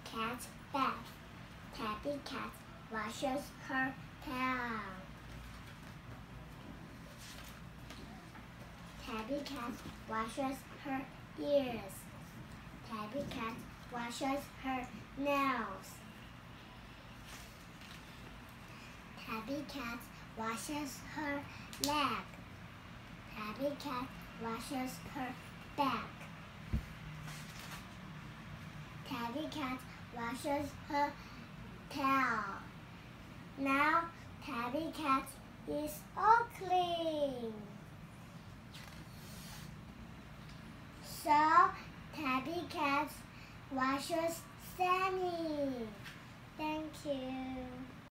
cat's bath. Tabby Cat washes her tail. Tabby Cat washes her ears. Tabby Cat washes her nails. Tabby Cat washes her leg. Tabby Cat washes her back. Tabby Cat washes her tail. Now Tabby Cat is all clean. So Tabby Cat washes Sammy. Thank you.